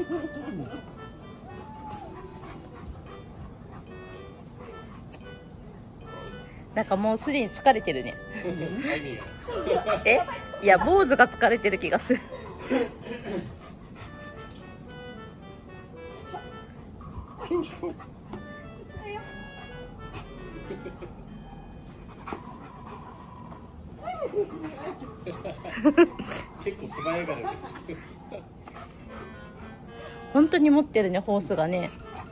なんかもうすでに疲れてるね。え、いや坊主が疲れてる気がする。 結構素早がるです。 本当に持ってるね、ホースがね。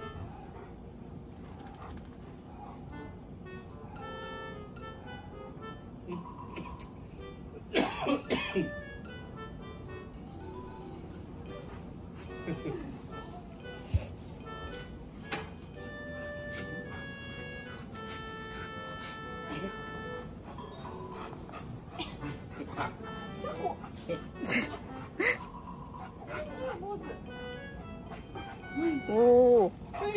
おお。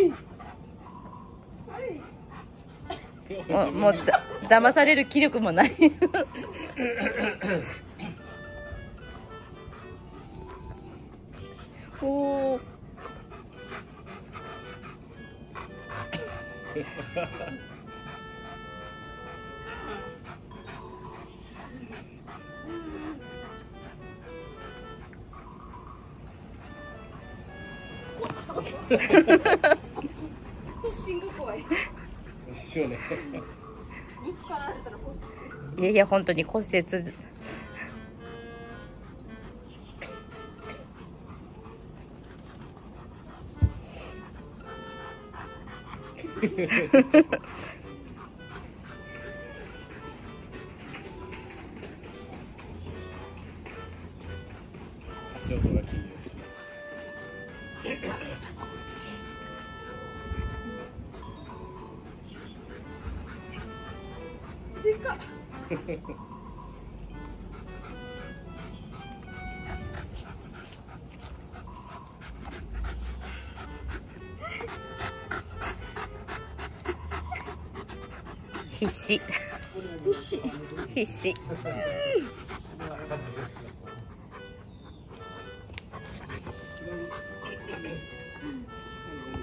もう騙される気力もない。おお。 突進が怖い。 ですよね。 ぶつかられたら骨折。 いやいや本当に骨折。 足音が気になるし。 でかっ。 必死。必死。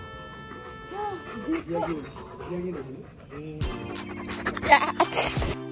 いや